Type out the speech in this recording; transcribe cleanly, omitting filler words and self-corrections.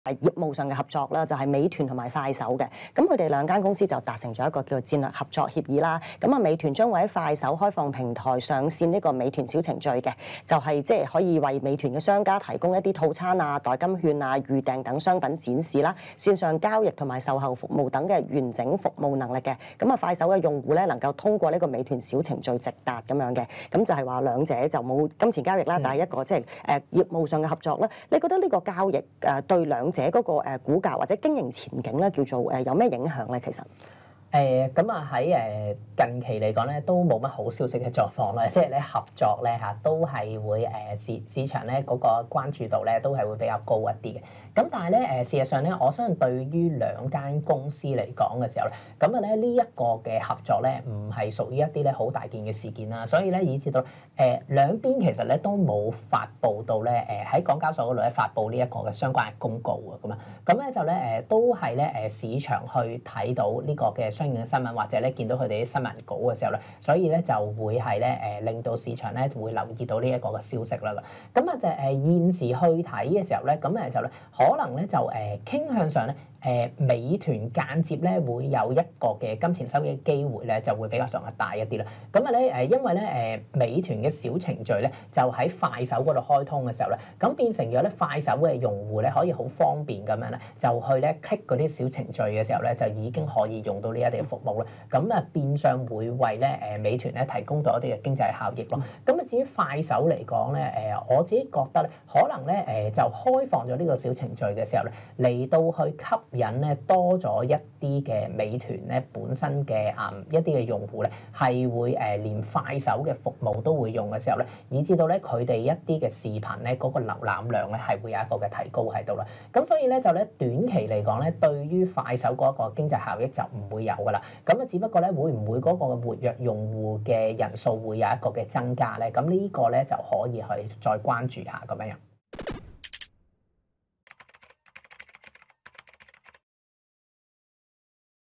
業務上嘅合作啦，就係美團同埋快手嘅。咁佢哋兩間公司就達成咗一個叫做戰略合作協議啦。咁啊，美團將會喺快手開放平台上線呢個美團小程序嘅，就係即係可以為美團嘅商家提供一啲套餐啊、代金券啊、預訂等商品展示啦、線上交易同埋售後服務等嘅完整服務能力嘅。咁啊，快手嘅用戶咧能夠通過呢個美團小程序直達咁樣嘅。咁就係話兩者就冇金錢交易啦，但係一個即係業務上嘅合作啦。你覺得呢個交易對兩者嗰個股價或者經營前景咧，叫做有咩影響咧？其實咁啊喺近期嚟講咧，都冇乜好消息嘅狀況啦，即係咧合作咧嚇都係會市場咧嗰個關注度咧都係會比較高一啲嘅。咁但係咧事實上咧，我相信對於兩間公司嚟講嘅時候咧，咁啊咧呢一個嘅合作咧唔係屬於一啲咧好大件嘅事件啦，所以咧以至到兩邊其實咧都冇發布到咧喺港交所嗰度咧發布呢一個嘅相關嘅公告啊咁啊，咁咧就咧都係咧市場去睇到呢個嘅相應嘅新聞或者咧見到佢哋啲新聞稿嘅時候咧，所以咧就會係咧令到市場咧會留意到呢一個嘅消息啦。咁啊就現時去睇嘅時候咧，咁就咧可能咧就傾向上咧。美團間接咧會有一個嘅金錢收益機會咧，就會比較上係大一啲啦。咁啊咧因為咧美團嘅小程序咧就喺快手嗰度開通嘅時候咧，咁變成咗咧快手嘅用戶咧可以好方便咁樣咧，就去咧 click 嗰啲小程序嘅時候咧，就已經可以用到呢一啲嘅服務啦。咁啊變相會為咧美團咧提供到一啲嘅經濟效益咯。咁啊至於快手嚟講咧我自己覺得咧，可能咧就開放咗呢個小程序嘅時候咧，嚟到去吸引咧多咗一啲嘅美團咧本身嘅一啲嘅用戶咧，係會連快手嘅服務都會用嘅時候咧，以至到咧佢哋一啲嘅視頻咧嗰個瀏覽量咧係會有一個嘅提高喺度啦。咁所以咧就咧短期嚟講咧，對於快手嗰個經濟效益就唔會有噶啦。咁啊，只不過咧會唔會嗰個活躍用戶嘅人數會有一個嘅增加咧？咁呢個咧就可以去再關注下咁樣樣。